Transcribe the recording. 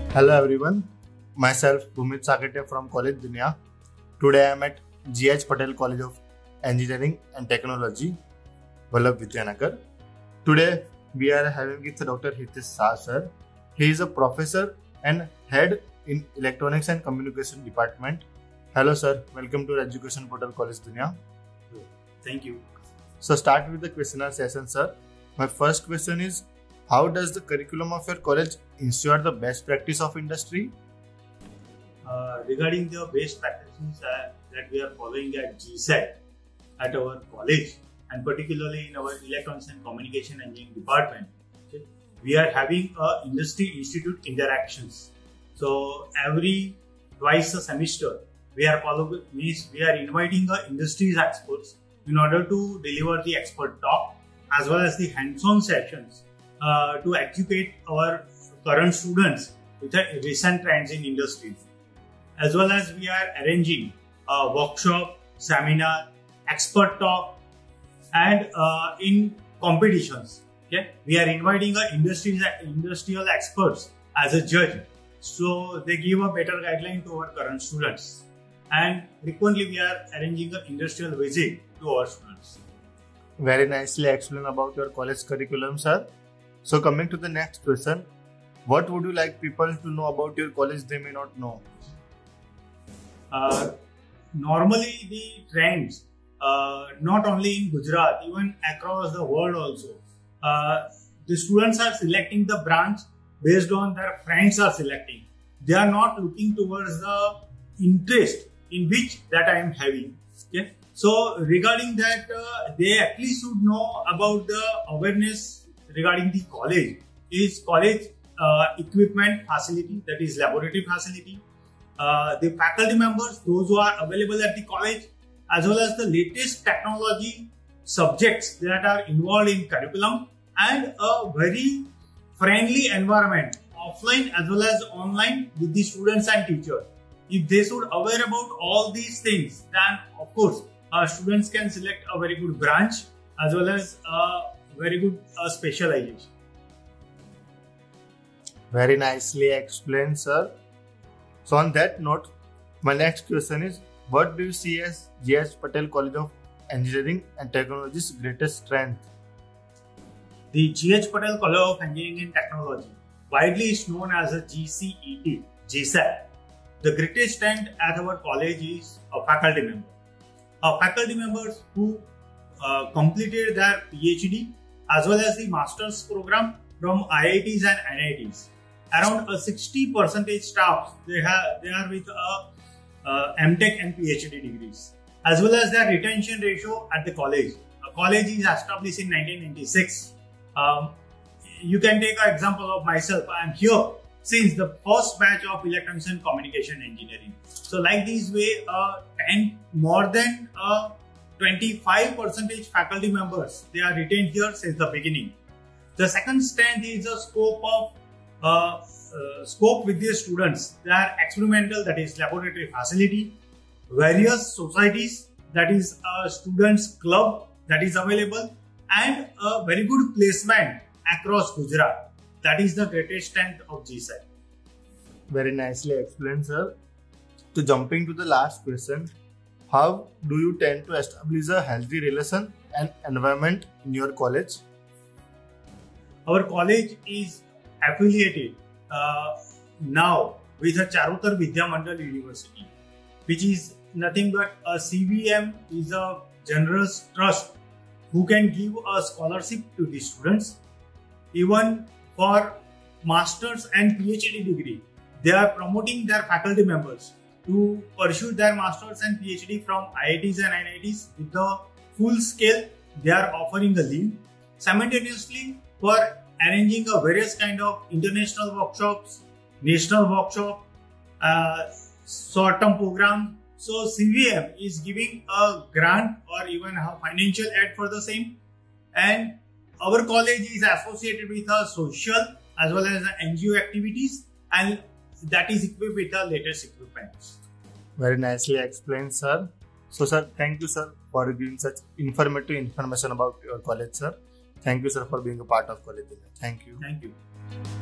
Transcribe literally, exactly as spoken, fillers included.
Hello everyone, myself Bhumit Sakate from College Dunia. Today I am at G H Patel College of Engineering and Technology, Vallabh Vidyanagar. Today we are having with Doctor Hitesh Shah sir. He is a professor and head in Electronics and Communication Department. Hello sir, welcome to Education Portal College Dunia. Thank you. So start with the questionnaire session sir. My first question is, how does the curriculum of your college ensure the best practice of industry? Uh, regarding the best practices uh, that we are following at G S E T at our college, and particularly in our Electronics and Communication Engineering department, okay, we are having a industry institute interactions. So every twice a semester, we are following means we are inviting the industries experts in order to deliver the expert talk as well as the hands-on sessions uh, to educate our current students with the recent trends in industries. As well as we are arranging a workshop, seminar, expert talk, and uh, in competitions. Okay, we are inviting our industries, industrial experts as a judge, so they give a better guideline to our current students. And frequently we are arranging an industrial visit to our students. Very nicely explained about your college curriculum, sir. So coming to the next question, what would you like people to know about your college they may not know? Uh, normally the trends, uh, not only in Gujarat, even across the world also, uh, the students are selecting the branch based on their friends are selecting. They are not looking towards the interest in which that I am having. Okay? So regarding that, uh, they at least should know about the awareness regarding the college. Is college uh, equipment facility, that is laboratory facility, uh, the faculty members, those who are available at the college, as well as the latest technology subjects that are involved in curriculum, and a very friendly environment, offline as well as online, with the students and teachers. If they should aware about all these things, then of course uh, students can select a very good branch as well as a very good uh, specialization. Very nicely explained, sir. So on that note, my next question is, what do you see as G H Patel College of Engineering and Technology's greatest strength? The G H Patel College of Engineering and Technology, widely is known as a G C E T, G S E T. The greatest strength at our college is a faculty member. A faculty members who uh, completed their PhD as well as the master's program from I I Ts and N I Ts. Around a sixty percent staff, they have they are with a, a M Tech and PhD degrees, as well as their retention ratio at the college. A college is established in nineteen ninety-six. Um, you can take an example of myself. I am here since the first batch of Electronics and Communication Engineering. So like this way, uh, ten more than uh, twenty-five percent faculty members, they are retained here since the beginning. The second strength is the scope of uh, uh, scope with the students. They are experimental, that is laboratory facility, various societies, that is a students club that is available, and a very good placement across Gujarat. That is the greatest strength of G S E T. Very nicely explained, sir. To jumping to the last question, how do you tend to establish a healthy relation and environment in your college? Our college is affiliated uh, now with a Charutar Vidya Mandal University, which is nothing but a C V M is a generous trust who can give a scholarship to the students. Even for masters and PhD degree, they are promoting their faculty members to pursue their masters and PhD from I I Ts and N I Ts with the full scale. They are offering a leave simultaneously for arranging a various kind of international workshops, national workshop, uh, short-term program. So C V M is giving a grant or even a financial aid for the same, and our college is associated with a social as well as N G O activities, and that is equipped with the latest equipment. Very nicely explained, sir. So, sir, thank you, sir, for giving such informative information about your college, sir. Thank you, sir, for being a part of college. Thank you. Thank you.